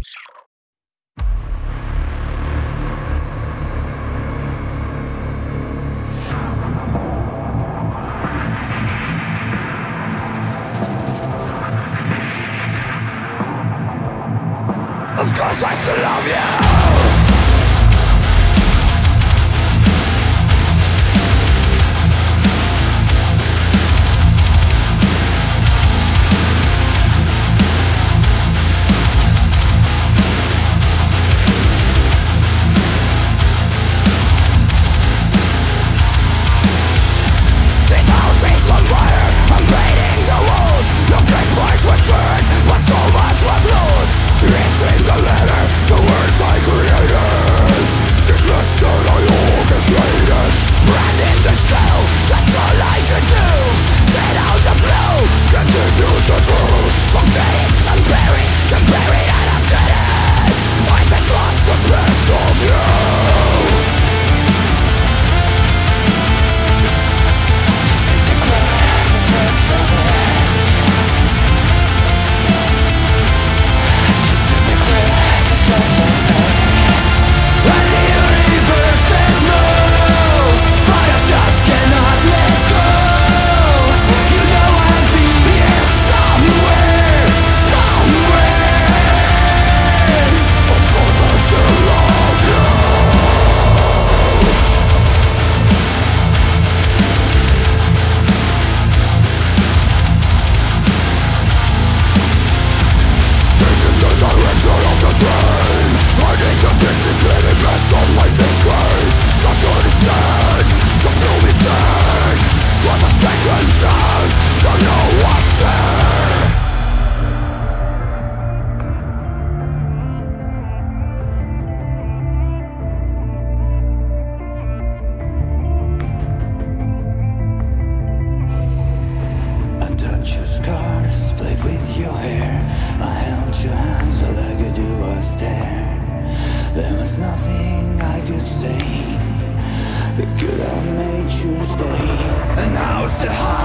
Of course I still love you. This house is on fire, I'm painting the walls. No great price was earned, but so much was lost. It's in the letter, the words I created. This mess that I orchestrated. Brand in the shell, that's all I can do. Get out the flow, continues the truth. Forgetting, I'm buried, and I'm dead. I just lost the best of you. There was nothing I could say that could have made you stay. And now it's the heart.